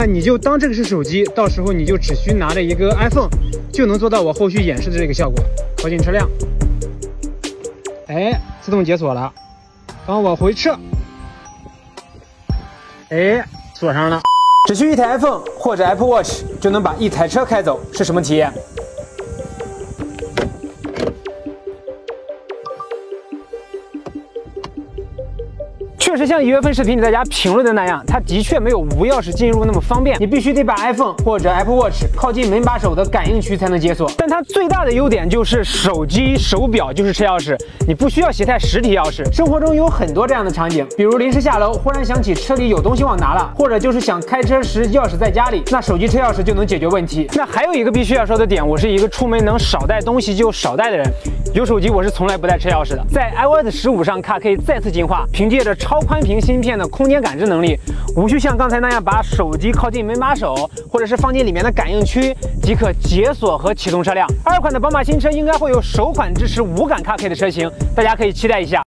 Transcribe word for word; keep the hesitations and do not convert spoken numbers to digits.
那你就当这个是手机，到时候你就只需拿着一个 iPhone， 就能做到我后续演示的这个效果。靠近车辆，哎，自动解锁了，然后往回撤，哎，锁上了。只需一台 iPhone 或者 Apple Watch 就能把一台车开走，是什么体验？确实像一月份视频里大家评论的那样，它的确没有无钥匙进入那么方便，你必须得把 iPhone 或者 Apple Watch 靠近门把手的感应区才能解锁。但它最大的优点就是手机、手表就是车钥匙，你不需要携带实体钥匙。生活中有很多这样的场景，比如临时下楼，忽然想起车里有东西忘拿了，或者就是想开车时钥匙在家里，那手机车钥匙就能解决问题。那还有一个必须要说的点，我是一个出门能少带东西就少带的人，有手机我是从来不带车钥匙的。在 i O S 十五上，Carkey再次进化，凭借着超宽屏芯片的空间感知能力，无需像刚才那样把手机靠近门把手，或者是放进里面的感应区即可解锁和启动车辆。二款的宝马新车应该会有首款支持无感 Carkey 的车型，大家可以期待一下。